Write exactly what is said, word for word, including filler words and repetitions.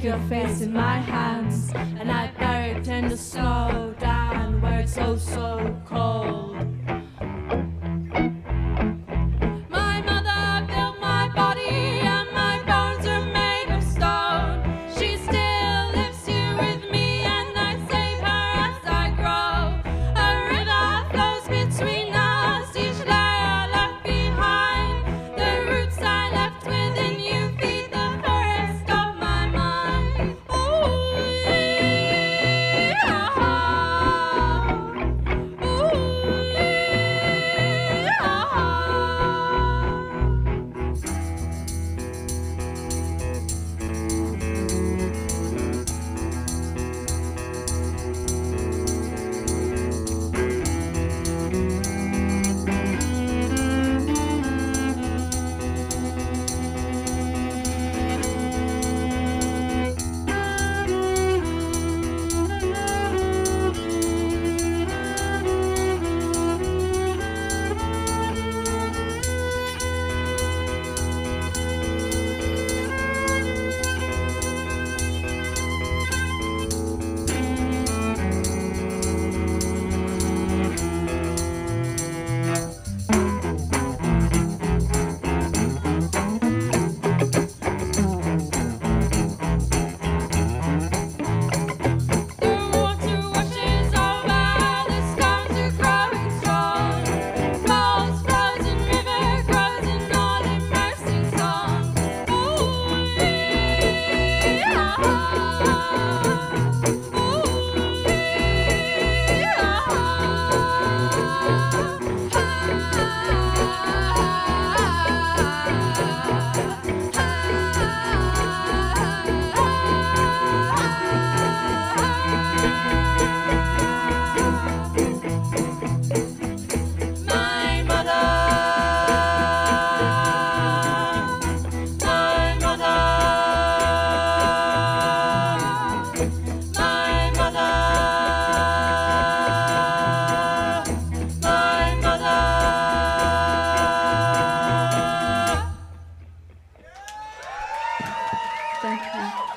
take your face in my hands, and I bury it in the snow down where it's so, so cold. My mother built my body and my bones are made of stone. She still lives here with me and I save her as I grow. A river flows between us, each layer left behind. The roots I left within you feed the forest of my mind. Ooh, yeah. Ooh, thank you.